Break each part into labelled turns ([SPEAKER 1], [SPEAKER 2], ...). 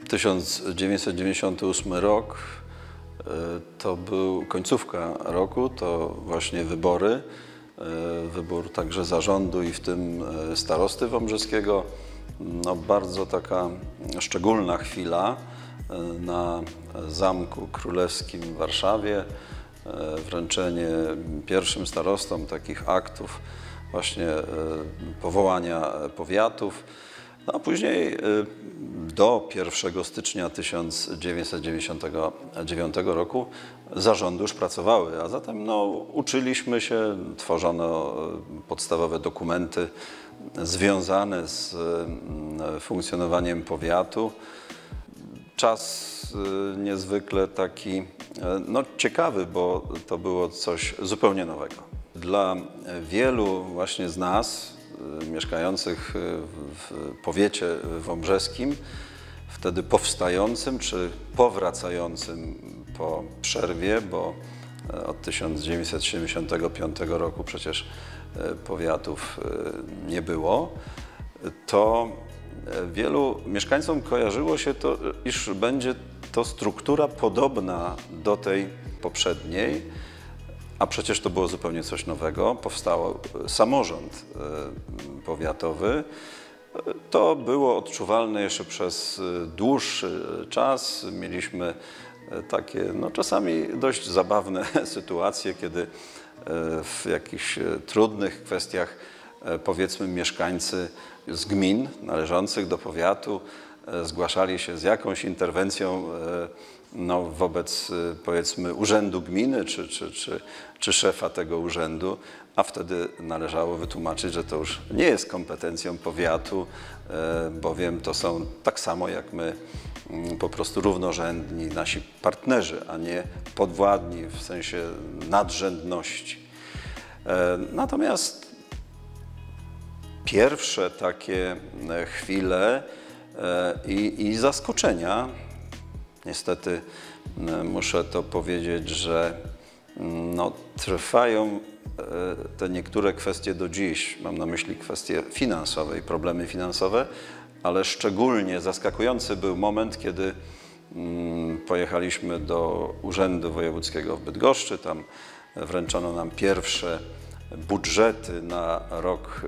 [SPEAKER 1] 1998 rok to był końcówka roku, to właśnie wybory, wybór także zarządu i w tym starosty wąbrzeskiego. No, bardzo taka szczególna chwila na Zamku Królewskim w Warszawie, wręczenie pierwszym starostom takich aktów właśnie powołania powiatów. No, a później do 1 stycznia 1999 roku zarządy już pracowały, a zatem no, uczyliśmy się, tworzono podstawowe dokumenty związane z funkcjonowaniem powiatu. Czas niezwykle taki no, ciekawy, bo to było coś zupełnie nowego. Dla wielu właśnie z nas, mieszkających w powiecie wąbrzeskim, wtedy powstającym czy powracającym po przerwie, bo od 1975 roku przecież powiatów nie było, to wielu mieszkańcom kojarzyło się to, iż będzie to struktura podobna do tej poprzedniej, a przecież to było zupełnie coś nowego. Powstał samorząd powiatowy. To było odczuwalne jeszcze przez dłuższy czas. Mieliśmy takie no, czasami dość zabawne sytuacje, kiedy w jakichś trudnych kwestiach powiedzmy mieszkańcy z gmin należących do powiatu zgłaszali się z jakąś interwencją no, wobec powiedzmy urzędu gminy czy szefa tego urzędu, a wtedy należało wytłumaczyć, że to już nie jest kompetencją powiatu, bowiem to są tak samo jak my po prostu równorzędni nasi partnerzy, a nie podwładni w sensie nadrzędności. Natomiast pierwsze takie chwile i zaskoczenia, niestety muszę to powiedzieć, że no, trwają te niektóre kwestie do dziś. Mam na myśli kwestie finansowe i problemy finansowe, ale szczególnie zaskakujący był moment, kiedy pojechaliśmy do Urzędu Wojewódzkiego w Bydgoszczy. Tam wręczono nam pierwsze budżety na rok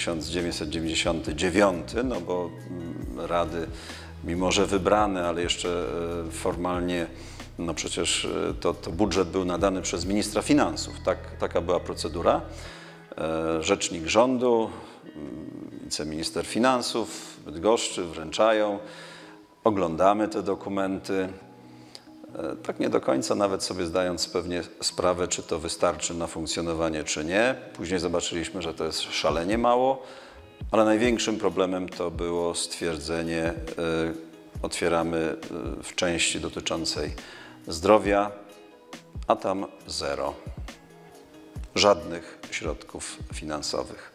[SPEAKER 1] 1999, no bo rady, mimo że wybrane, ale jeszcze formalnie, no przecież to budżet był nadany przez ministra finansów. Taka była procedura. Rzecznik rządu, wiceminister finansów w Bydgoszczy wręczają, oglądamy te dokumenty. Tak nie do końca nawet sobie zdając pewnie sprawę, czy to wystarczy na funkcjonowanie, czy nie. Później zobaczyliśmy, że to jest szalenie mało, ale największym problemem to było stwierdzenie, otwieramy w części dotyczącej zdrowia, a tam zero. Żadnych środków finansowych.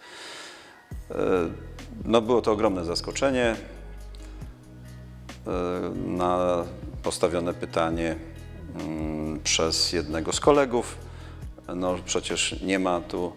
[SPEAKER 1] No było to ogromne zaskoczenie. Na postawione pytanie przez jednego z kolegów, no przecież nie ma tu,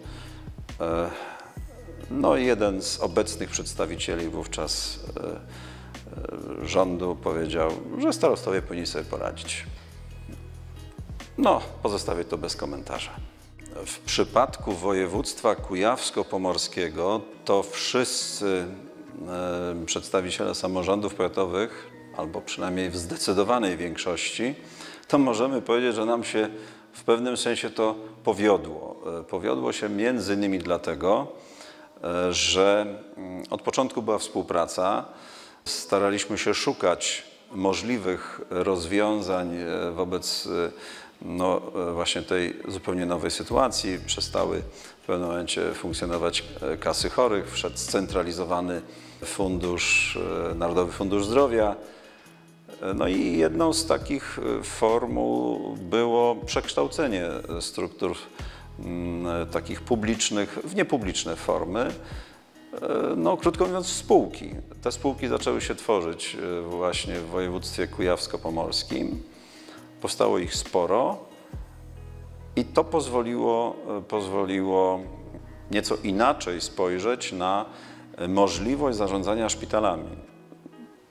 [SPEAKER 1] no jeden z obecnych przedstawicieli wówczas rządu powiedział, że starostowie powinni sobie poradzić. No, pozostawię to bez komentarza. W przypadku województwa kujawsko-pomorskiego to wszyscy przedstawiciele samorządów powiatowych, albo przynajmniej w zdecydowanej większości, to możemy powiedzieć, że nam się w pewnym sensie to powiodło. Powiodło się między innymi dlatego, że od początku była współpraca. Staraliśmy się szukać możliwych rozwiązań wobec no, właśnie tej zupełnie nowej sytuacji. Przestały w pewnym momencie funkcjonować kasy chorych, wszedł scentralizowany fundusz, Narodowy Fundusz Zdrowia. No i jedną z takich formuł było przekształcenie struktur takich publicznych w niepubliczne formy. No, krótko mówiąc, spółki. Te spółki zaczęły się tworzyć właśnie w województwie kujawsko-pomorskim. Powstało ich sporo i to pozwoliło nieco inaczej spojrzeć na możliwość zarządzania szpitalami.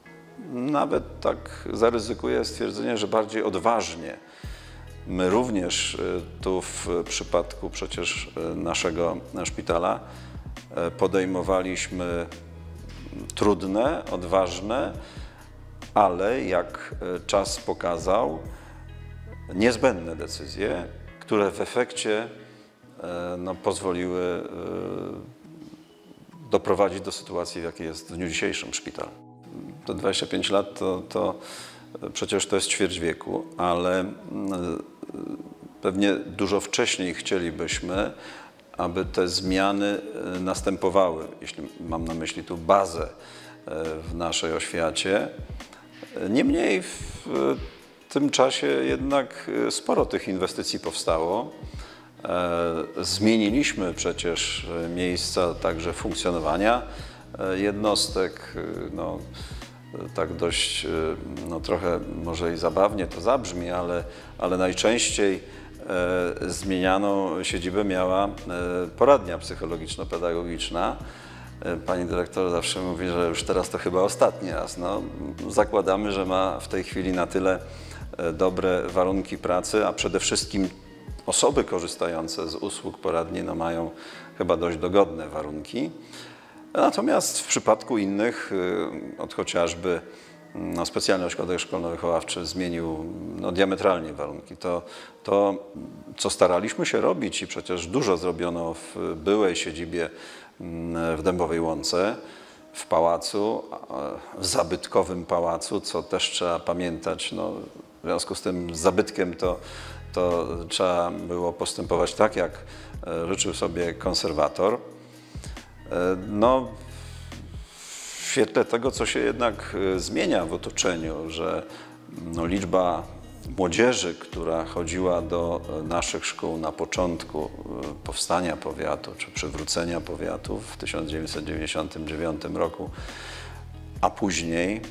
[SPEAKER 1] nawet tak zaryzykuję stwierdzenie, że bardziej odważnie. My również tu w przypadku przecież naszego szpitala podejmowaliśmy trudne, odważne, ale jak czas pokazał, niezbędne decyzje, które w efekcie pozwoliły doprowadzić do sytuacji, w jakiej jest w dniu dzisiejszym szpital. To 25 lat to przecież to jest ćwierć wieku, ale pewnie dużo wcześniej chcielibyśmy, aby te zmiany następowały, jeśli mam na myśli tu bazę w naszej oświacie. Niemniej w tym czasie jednak sporo tych inwestycji powstało. Zmieniliśmy przecież miejsca także funkcjonowania jednostek. Tak dość, trochę może i zabawnie to zabrzmi, ale najczęściej zmienianą siedzibę miała poradnia psychologiczno-pedagogiczna. Pani dyrektor zawsze mówi, że już teraz to chyba ostatni raz. Zakładamy, że ma w tej chwili na tyle dobre warunki pracy, a przede wszystkim osoby korzystające z usług poradni mają chyba dość dogodne warunki. Natomiast w przypadku innych, chociażby specjalny ośrodek szkolno-wychowawczy zmienił diametralnie warunki. To, co staraliśmy się robić i przecież dużo zrobiono w byłej siedzibie w Dębowej Łące, w pałacu, w zabytkowym pałacu, co też trzeba pamiętać. W związku z tym zabytkiem to trzeba było postępować tak, jak życzył sobie konserwator. W świetle tego, co się jednak zmienia w otoczeniu, że liczba młodzieży, która chodziła do naszych szkół na początku powstania powiatu czy przywrócenia powiatu w 1999 roku, a później,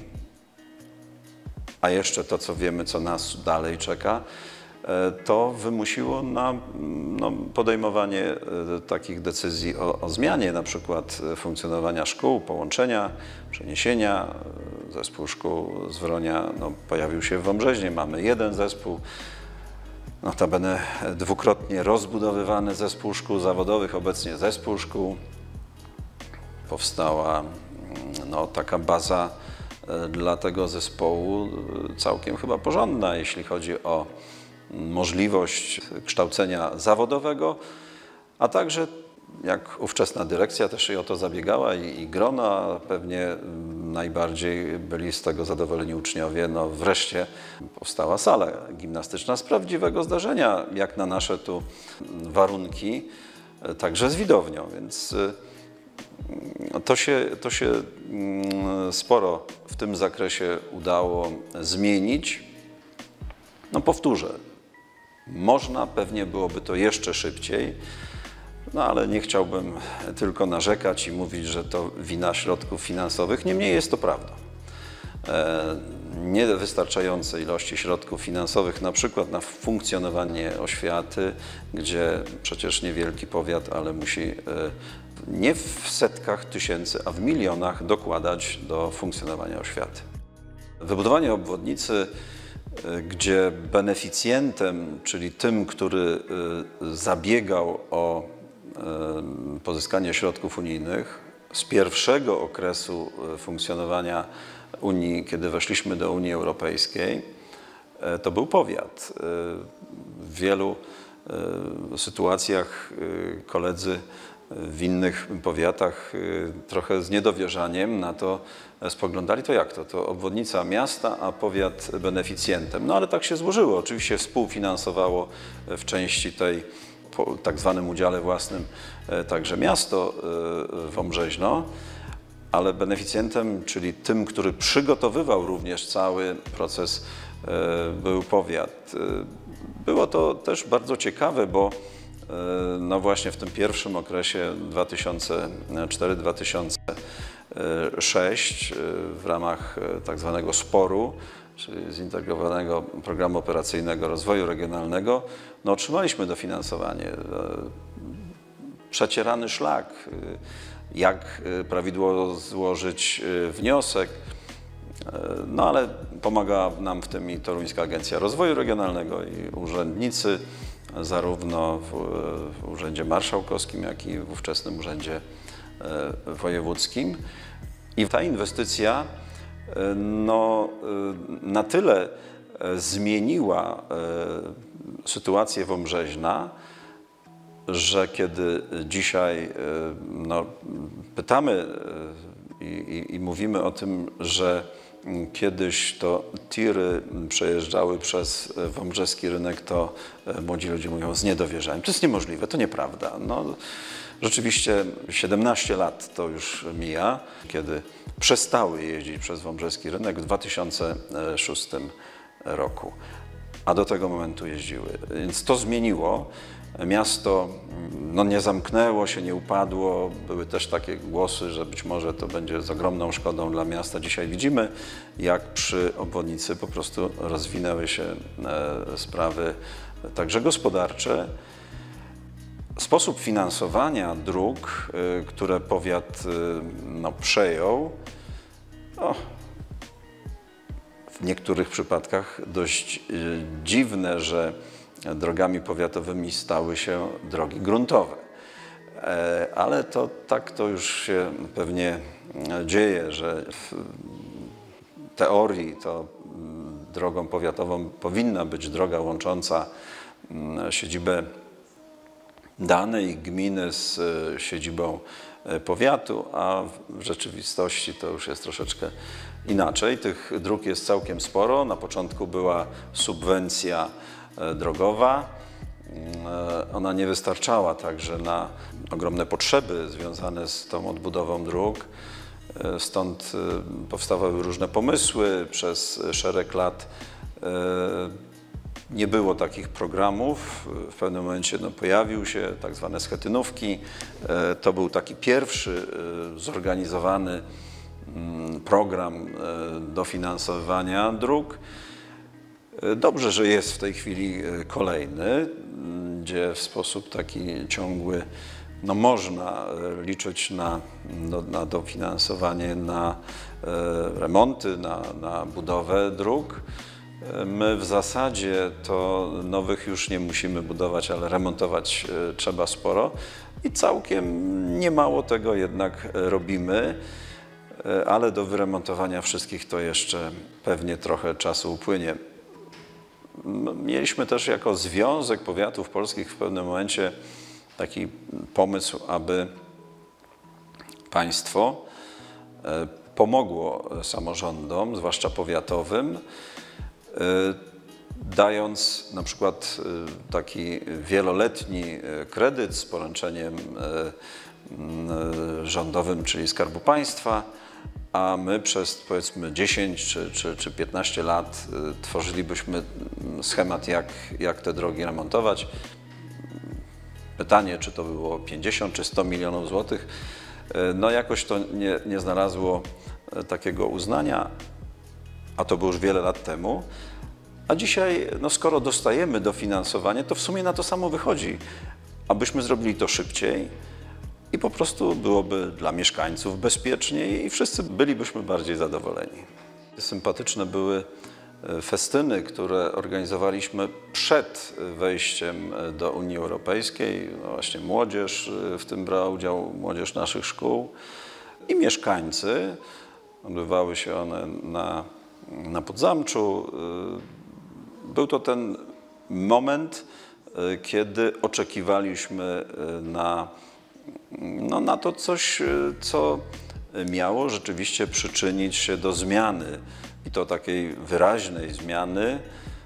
[SPEAKER 1] a jeszcze to, co wiemy, co nas dalej czeka, to wymusiło na podejmowanie takich decyzji o zmianie na przykład funkcjonowania szkół, połączenia, przeniesienia. Zespół szkół z Wronia pojawił się w Wąbrzeźnie. Mamy jeden zespół, notabene dwukrotnie rozbudowywany zespół szkół zawodowych, obecnie zespół szkół. Powstała taka baza dla tego zespołu całkiem chyba porządna, jeśli chodzi o możliwość kształcenia zawodowego, a także jak ówczesna dyrekcja też i o to zabiegała i grona, pewnie najbardziej byli z tego zadowoleni uczniowie. Wreszcie powstała sala gimnastyczna z prawdziwego zdarzenia, jak na nasze tu warunki, także z widownią, więc to się sporo w tym zakresie udało zmienić. Powtórzę, można, pewnie byłoby to jeszcze szybciej, ale nie chciałbym tylko narzekać i mówić, że to wina środków finansowych. Niemniej jest to prawda. Niewystarczające ilości środków finansowych, na przykład na funkcjonowanie oświaty, gdzie przecież niewielki powiat, ale musi nie w setkach tysięcy, a w milionach dokładać do funkcjonowania oświaty. Wybudowanie obwodnicy, gdzie beneficjentem, czyli tym, który zabiegał o pozyskanie środków unijnych z pierwszego okresu funkcjonowania Unii, kiedy weszliśmy do Unii Europejskiej, to był powiat. W wielu sytuacjach koledzy w innych powiatach trochę z niedowierzaniem na to spoglądali, to jak to? To obwodnica miasta, a powiat beneficjentem. Ale tak się złożyło. Oczywiście współfinansowało w części tej, po tak zwanym udziale własnym, także miasto Wąbrzeźno, ale beneficjentem, czyli tym, który przygotowywał również cały proces, był powiat. Było to też bardzo ciekawe, bo właśnie w tym pierwszym okresie 2004-2006 w ramach tak zwanego SPOR-u, czyli Zintegrowanego Programu Operacyjnego Rozwoju Regionalnego, otrzymaliśmy dofinansowanie. Przecierany szlak, jak prawidłowo złożyć wniosek, No ale pomaga nam w tym i Toruńska Agencja Rozwoju Regionalnego i urzędnicy zarówno w Urzędzie Marszałkowskim, jak i w ówczesnym Urzędzie Wojewódzkim. I ta inwestycja no, na tyle zmieniła sytuację Wąbrzeźna, że kiedy dzisiaj no, pytamy i mówimy o tym, że kiedyś to tiry przejeżdżały przez wąbrzeski rynek, to młodzi ludzie mówią z niedowierzaniem. To jest niemożliwe, to nieprawda. No, rzeczywiście 17 lat to już mija, kiedy przestały jeździć przez wąbrzeski rynek w 2006 roku, a do tego momentu jeździły. Więc to zmieniło. Miasto no, nie zamknęło się, nie upadło. Były też takie głosy, że być może to będzie z ogromną szkodą dla miasta. Dzisiaj widzimy, jak przy obwodnicy po prostu rozwinęły się sprawy także gospodarcze. Sposób finansowania dróg, które powiat no, przejął, no, w niektórych przypadkach dość dziwne, że drogami powiatowymi stały się drogi gruntowe. Ale to tak to już się pewnie dzieje, że w teorii to drogą powiatową powinna być droga łącząca siedzibę danej gminy z siedzibą powiatu, a w rzeczywistości to już jest troszeczkę inaczej. Tych dróg jest całkiem sporo. Na początku była subwencja drogowa. Ona nie wystarczała także na ogromne potrzeby związane z tą odbudową dróg. Stąd powstawały różne pomysły. Przez szereg lat nie było takich programów. W pewnym momencie no, pojawił się tak zwane schetynówki. To był taki pierwszy zorganizowany program dofinansowywania dróg. Dobrze, że jest w tej chwili kolejny, gdzie w sposób taki ciągły no, można liczyć na dofinansowanie, na remonty, na budowę dróg. My w zasadzie to nowych już nie musimy budować, ale remontować trzeba sporo i całkiem niemało tego jednak robimy, ale do wyremontowania wszystkich to jeszcze pewnie trochę czasu upłynie. Mieliśmy też jako Związek Powiatów Polskich w pewnym momencie taki pomysł, aby państwo pomogło samorządom, zwłaszcza powiatowym, dając na przykład taki wieloletni kredyt z poręczeniem rządowym, czyli Skarbu Państwa, a my przez powiedzmy 10 czy 15 lat tworzylibyśmy schemat, jak te drogi remontować. Pytanie, czy to było 50 czy 100 milionów złotych, no jakoś to nie znalazło takiego uznania, a to było już wiele lat temu. A dzisiaj, no skoro dostajemy dofinansowanie, to w sumie na to samo wychodzi, abyśmy zrobili to szybciej i po prostu byłoby dla mieszkańców bezpieczniej i wszyscy bylibyśmy bardziej zadowoleni. Sympatyczne były festyny, które organizowaliśmy przed wejściem do Unii Europejskiej. No właśnie młodzież w tym brała udział, młodzież naszych szkół i mieszkańcy. Odbywały się one na Podzamczu. Był to ten moment, kiedy oczekiwaliśmy na to coś, co miało rzeczywiście przyczynić się do zmiany i to takiej wyraźnej zmiany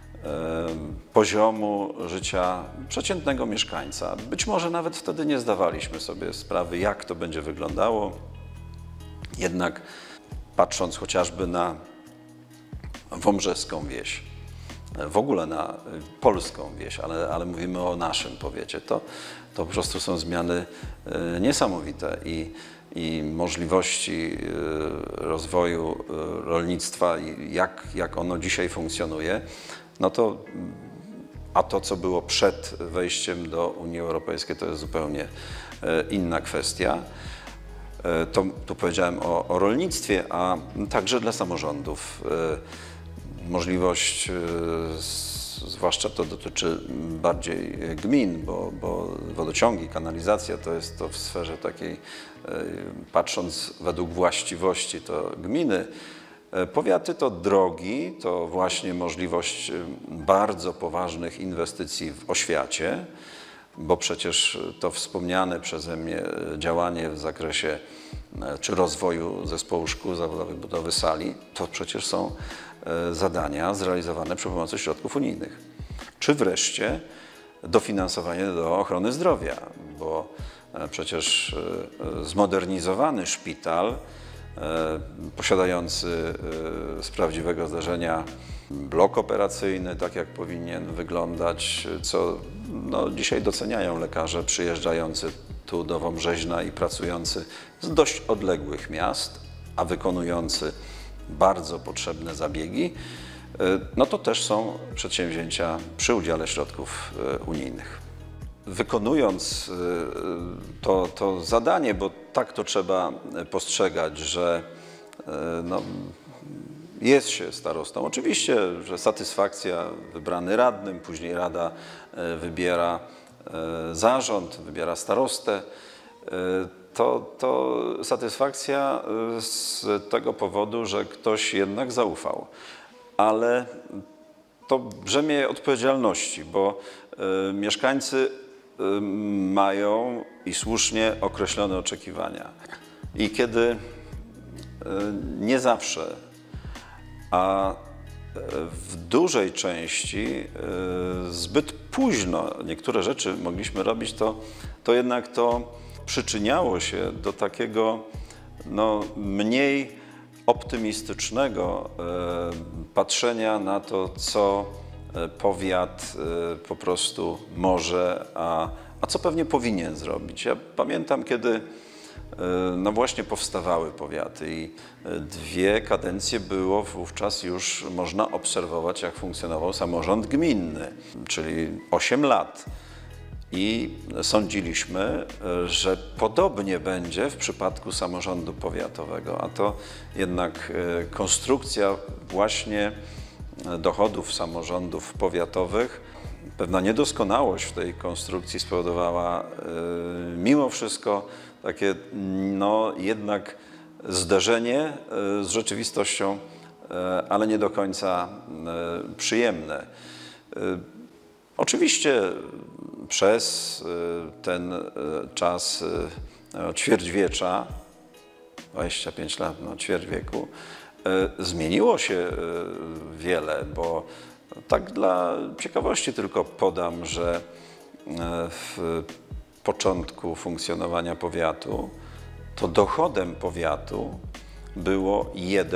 [SPEAKER 1] poziomu życia przeciętnego mieszkańca. Być może nawet wtedy nie zdawaliśmy sobie sprawy, jak to będzie wyglądało. Jednak patrząc chociażby na wąbrzeską wieś, w ogóle na polską wieś, ale mówimy o naszym powiecie, to po prostu są zmiany niesamowite i możliwości rozwoju rolnictwa i jak ono dzisiaj funkcjonuje, no to, a to, co było przed wejściem do Unii Europejskiej, to jest zupełnie inna kwestia. Tu powiedziałem o rolnictwie, a także dla samorządów. Możliwość, zwłaszcza to dotyczy bardziej gmin, bo wodociągi, kanalizacja to jest to w sferze takiej, patrząc według właściwości, to gminy. Powiaty to drogi, to właśnie możliwość bardzo poważnych inwestycji w oświacie, bo przecież to wspomniane przeze mnie działanie w zakresie czy rozwoju zespołu szkół zawodowych, budowy sali, to przecież są zadania zrealizowane przy pomocy środków unijnych. Czy wreszcie dofinansowanie do ochrony zdrowia, bo przecież zmodernizowany szpital posiadający z prawdziwego zdarzenia blok operacyjny, tak jak powinien wyglądać, co dzisiaj doceniają lekarze przyjeżdżający tu do Wąbrzeźna i pracujący z dość odległych miast, a wykonujący bardzo potrzebne zabiegi, to też są przedsięwzięcia przy udziale środków unijnych. Wykonując to zadanie, bo tak to trzeba postrzegać, że jest się starostą. Oczywiście, że satysfakcja, wybrany radnym, później rada wybiera zarząd, wybiera starostę. To satysfakcja z tego powodu, że ktoś jednak zaufał. Ale to brzemię odpowiedzialności, bo mieszkańcy mają i słusznie określone oczekiwania. I kiedy nie zawsze, a w dużej części zbyt późno niektóre rzeczy mogliśmy robić, to jednak to przyczyniało się do takiego mniej optymistycznego patrzenia na to, co powiat po prostu może, a co pewnie powinien zrobić. Ja pamiętam, kiedy właśnie powstawały powiaty i 2 kadencje było wówczas już można obserwować, jak funkcjonował samorząd gminny, czyli 8 lat. I sądziliśmy, że podobnie będzie w przypadku samorządu powiatowego, a to jednak konstrukcja właśnie dochodów samorządów powiatowych, pewna niedoskonałość w tej konstrukcji spowodowała mimo wszystko takie jednak zderzenie z rzeczywistością, ale nie do końca przyjemne. Oczywiście przez ten czas ćwierćwiecza, 25 lat, ćwierć wieku, zmieniło się wiele, bo tak dla ciekawości tylko podam, że w początku funkcjonowania powiatu to dochodem powiatu było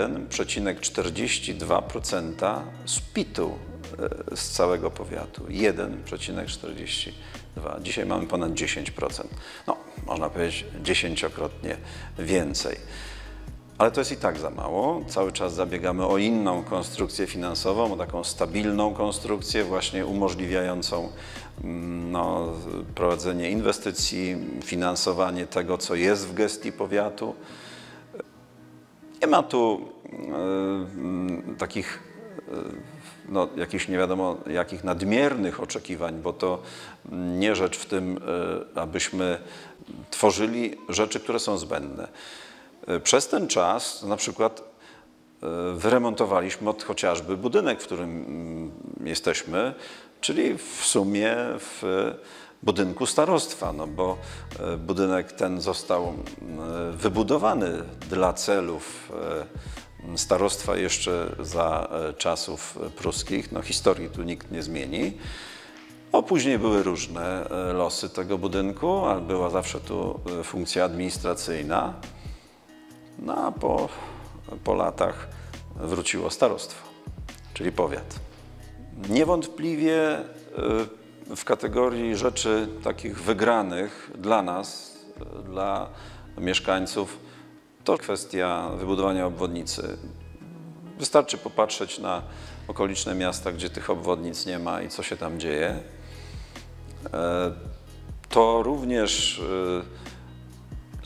[SPEAKER 1] 1,42% z PIT-u z całego powiatu. 1,42. Dzisiaj mamy ponad 10%. Można powiedzieć 10-krotnie więcej. Ale to jest i tak za mało. Cały czas zabiegamy o inną konstrukcję finansową, o taką stabilną konstrukcję właśnie umożliwiającą prowadzenie inwestycji, finansowanie tego, co jest w gestii powiatu. Nie ma tu takich jakichś nie wiadomo jakich nadmiernych oczekiwań, bo to nie rzecz w tym, abyśmy tworzyli rzeczy, które są zbędne. Przez ten czas na przykład wyremontowaliśmy chociażby budynek, w którym jesteśmy, czyli w sumie w budynku starostwa, bo budynek ten został wybudowany dla celów starostwa jeszcze za czasów pruskich. Historii tu nikt nie zmieni. Później były różne losy tego budynku, ale była zawsze tu funkcja administracyjna. A po latach wróciło starostwo, czyli powiat. Niewątpliwie w kategorii rzeczy takich wygranych dla nas, dla mieszkańców, to kwestia wybudowania obwodnicy. Wystarczy popatrzeć na okoliczne miasta, gdzie tych obwodnic nie ma i co się tam dzieje. To również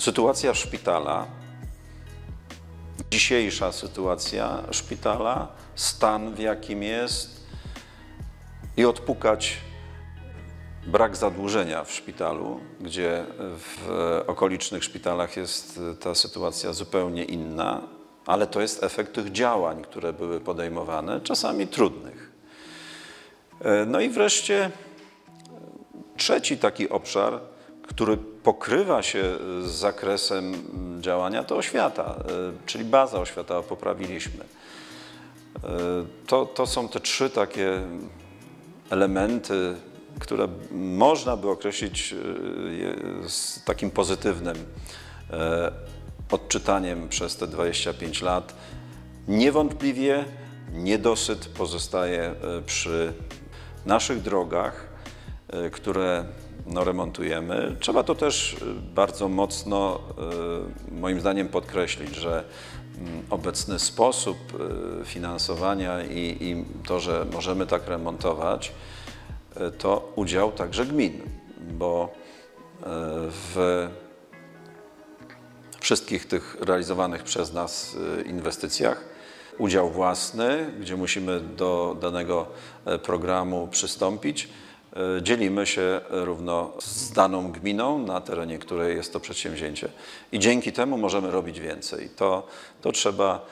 [SPEAKER 1] Sytuacja szpitala, dzisiejsza sytuacja szpitala, stan w jakim jest i odpukać brak zadłużenia w szpitalu, gdzie w okolicznych szpitalach jest ta sytuacja zupełnie inna, ale to jest efekt tych działań, które były podejmowane, czasami trudnych. No i wreszcie trzeci taki obszar, który pokrywa się z zakresem działania, to oświata, czyli baza oświatowa poprawiliśmy. To są te trzy takie elementy, które można by określić z takim pozytywnym odczytaniem przez te 25 lat. Niewątpliwie niedosyt pozostaje przy naszych drogach, które remontujemy. Trzeba to też bardzo mocno, moim zdaniem, podkreślić, że obecny sposób finansowania i to, że możemy tak remontować, to udział także gmin, bo w wszystkich tych realizowanych przez nas inwestycjach udział własny, gdzie musimy do danego programu przystąpić, dzielimy się równo z daną gminą, na terenie której jest to przedsięwzięcie. I dzięki temu możemy robić więcej. To trzeba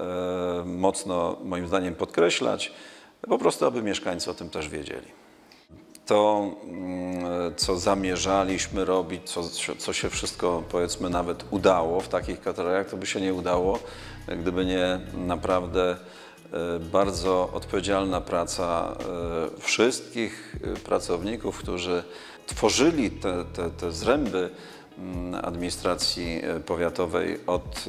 [SPEAKER 1] mocno, moim zdaniem, podkreślać, po prostu, aby mieszkańcy o tym też wiedzieli. To, co zamierzaliśmy robić, co się wszystko, powiedzmy, nawet udało w takich kategoriach, to by się nie udało, gdyby nie naprawdę bardzo odpowiedzialna praca wszystkich pracowników, którzy tworzyli te zręby administracji powiatowej od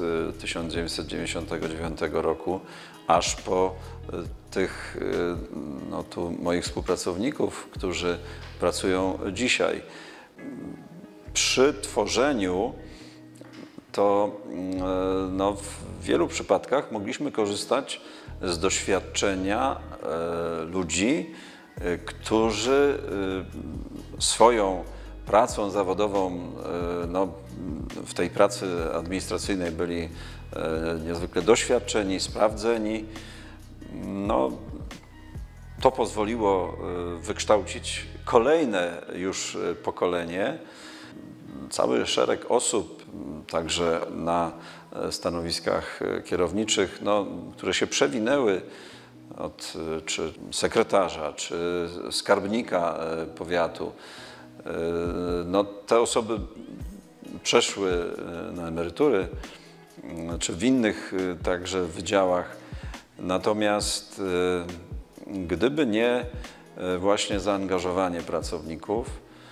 [SPEAKER 1] 1999 roku aż po tych tu moich współpracowników, którzy pracują dzisiaj. Przy tworzeniu to w wielu przypadkach mogliśmy korzystać z doświadczenia ludzi, którzy swoją pracą zawodową w tej pracy administracyjnej byli niezwykle doświadczeni, sprawdzeni. To pozwoliło wykształcić kolejne już pokolenie. Cały szereg osób, także na stanowiskach kierowniczych, które się przewinęły od czy sekretarza, czy skarbnika powiatu. Te osoby przeszły na emerytury, czy w innych także wydziałach. Natomiast gdyby nie właśnie zaangażowanie pracowników,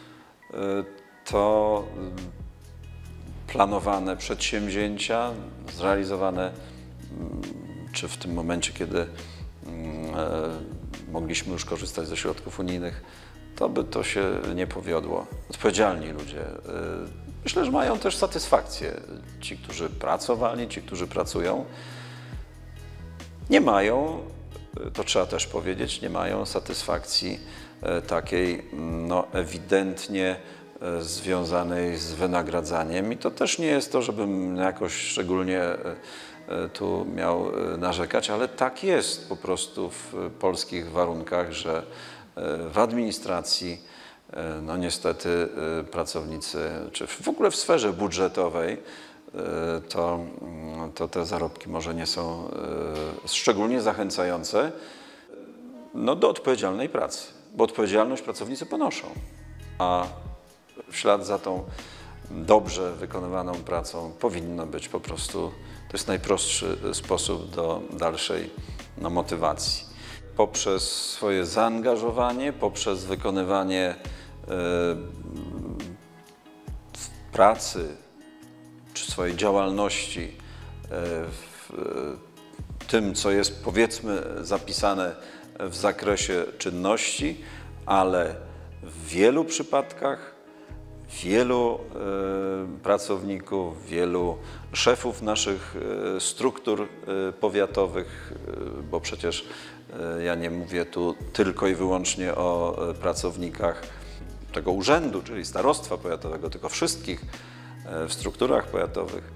[SPEAKER 1] to planowane przedsięwzięcia zrealizowane, czy w tym momencie, kiedy mogliśmy już korzystać ze środków unijnych, to by to się nie powiodło. Odpowiedzialni ludzie, myślę, że mają też satysfakcję. Ci, którzy pracowali, ci, którzy pracują, nie mają, to trzeba też powiedzieć, nie mają satysfakcji takiej ewidentnie związanej z wynagradzaniem. I to też nie jest to, żebym jakoś szczególnie tu miał narzekać, ale tak jest po prostu w polskich warunkach, że w administracji niestety pracownicy, czy w ogóle w sferze budżetowej, to te zarobki może nie są szczególnie zachęcające do odpowiedzialnej pracy, bo odpowiedzialność pracownicy ponoszą, a w ślad za tą dobrze wykonywaną pracą powinno być po prostu, to jest najprostszy sposób do dalszej motywacji. Poprzez swoje zaangażowanie, poprzez wykonywanie pracy czy swojej działalności w tym, co jest, powiedzmy, zapisane w zakresie czynności, ale w wielu przypadkach wielu pracowników, wielu szefów naszych struktur powiatowych, bo przecież ja nie mówię tu tylko i wyłącznie o pracownikach tego urzędu, czyli starostwa powiatowego, tylko wszystkich w strukturach powiatowych,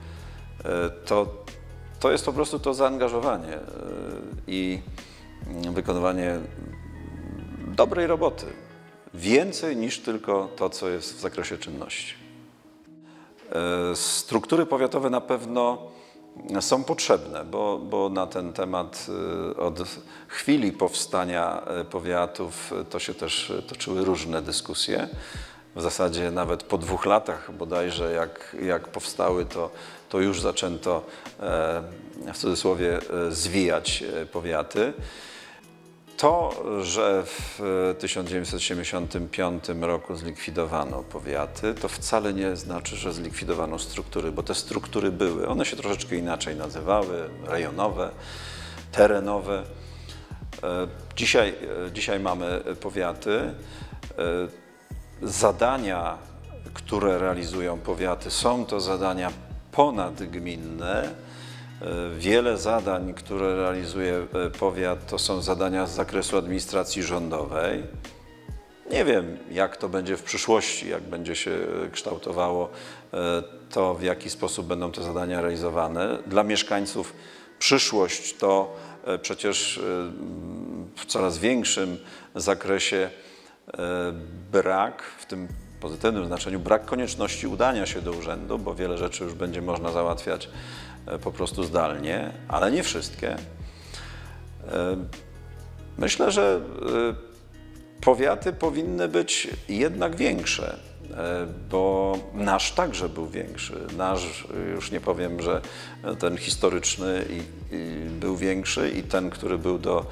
[SPEAKER 1] to jest po prostu to zaangażowanie i wykonywanie dobrej roboty. Więcej niż tylko to, co jest w zakresie czynności. Struktury powiatowe na pewno są potrzebne, bo na ten temat od chwili powstania powiatów to się też toczyły różne dyskusje. W zasadzie nawet po 2 latach bodajże, jak powstały, to już zaczęto w cudzysłowie zwijać powiaty. To, że w 1975 roku zlikwidowano powiaty, to wcale nie znaczy, że zlikwidowano struktury, bo te struktury były. One się troszeczkę inaczej nazywały, rejonowe, terenowe. Dzisiaj mamy powiaty. Zadania, które realizują powiaty, są to zadania ponadgminne. Wiele zadań, które realizuje powiat, to są zadania z zakresu administracji rządowej. Nie wiem, jak to będzie w przyszłości, jak będzie się kształtowało to, w jaki sposób będą te zadania realizowane. Dla mieszkańców przyszłość to przecież w coraz większym zakresie brak, w tym pozytywnym znaczeniu, brak konieczności udania się do urzędu, bo wiele rzeczy już będzie można załatwiać po prostu zdalnie, ale nie wszystkie. Myślę, że powiaty powinny być jednak większe, bo nasz także był większy. Nasz, już nie powiem, że ten historyczny był większy i ten, który był do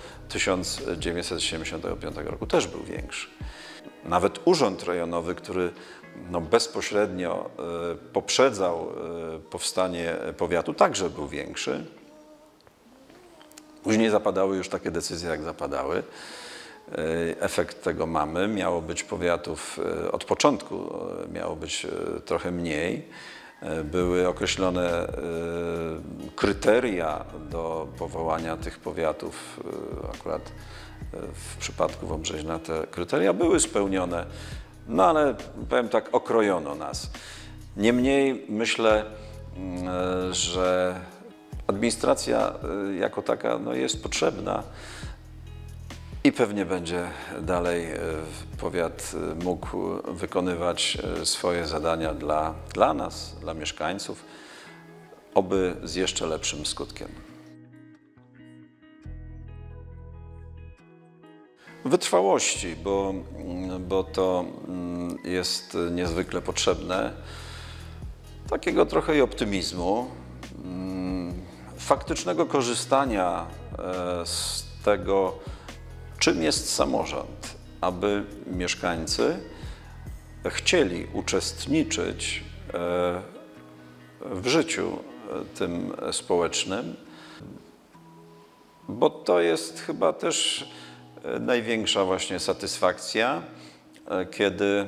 [SPEAKER 1] 1975 roku, też był większy. Nawet urząd rejonowy, który bezpośrednio poprzedzał powstanie powiatu, także był większy. Później zapadały już takie decyzje, jak zapadały. Efekt tego mamy. Miało być powiatów, od początku miało być trochę mniej. Były określone kryteria do powołania tych powiatów. Akurat w przypadku Wąbrzeźna te kryteria były spełnione, no ale powiem tak, okrojono nas. Niemniej myślę, że administracja jako taka jest potrzebna i pewnie będzie dalej powiat mógł wykonywać swoje zadania dla nas, dla mieszkańców, oby z jeszcze lepszym skutkiem. Wytrwałości, bo to jest niezwykle potrzebne, takiego trochę i optymizmu, faktycznego korzystania z tego, czym jest samorząd, aby mieszkańcy chcieli uczestniczyć w życiu tym społecznym, bo to jest chyba też największa właśnie satysfakcja, kiedy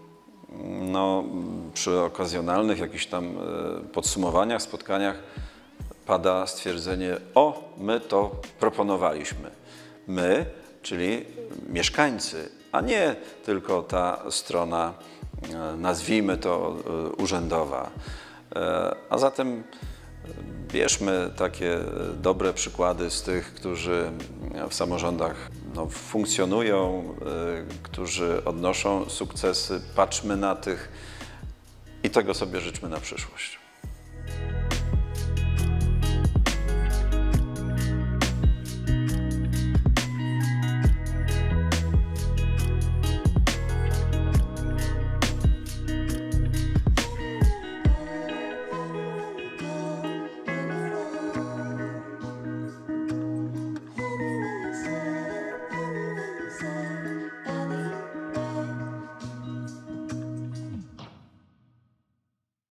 [SPEAKER 1] przy okazjonalnych jakichś tam podsumowaniach, spotkaniach pada stwierdzenie: o, my to proponowaliśmy. My, czyli mieszkańcy, a nie tylko ta strona, nazwijmy to, urzędowa. A zatem bierzmy takie dobre przykłady z tych, którzy w samorządach funkcjonują, którzy odnoszą sukcesy, patrzmy na tych i tego sobie życzmy na przyszłość.